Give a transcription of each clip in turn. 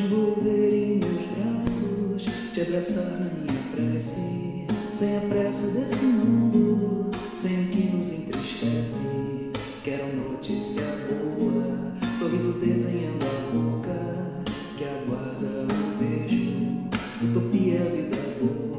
envolver em meus braços, te abraçar na minha prece, sem a pressa desse mundo, sem o que nos entristece. Quero notícia boa, sorriso desenhando a boca, que aguarda o beijo, utopia, vida boa.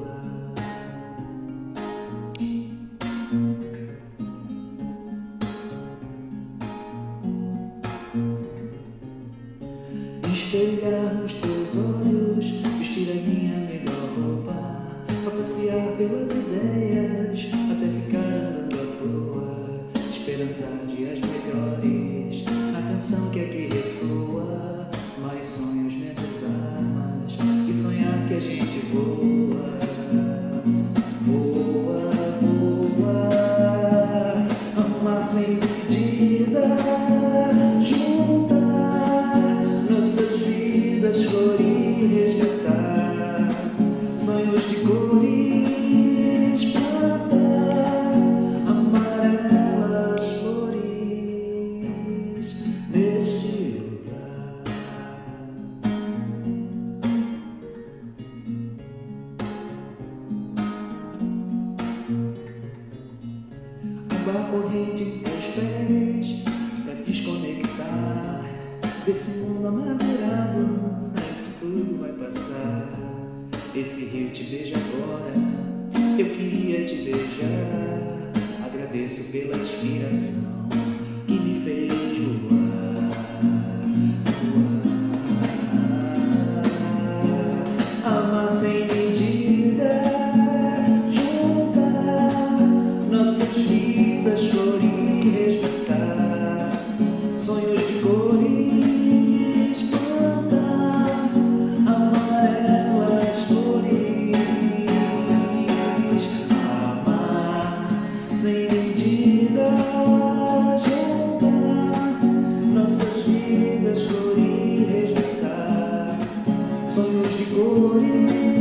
Espelhar nos teus olhos, vestir a minha melhor roupa, pra passear pelas ideias, até ficar andando à toa, esperançar dias melhores, na canção que aqui ressoa, mais sonhos, menos armas, e sonhar que a gente voa, voa, voa, amar sem medida, nossas vidas, florir, resgatar sonhos de cores, plantar amarelas flores neste lugar. Aba corrente em teus pés pra desconectar desse mundo amargurado, isso tudo vai passar. Esse rio te beija agora, eu queria te beijar. Agradeço pela inspiração que me fez voar, voar. Amar sem medida, juntar nossas vidas, florir, resgatar sonhos de cores, plantar amarelas flores, amar sem medida, juntar nossas vidas, florir, resgatar sonhos de cores.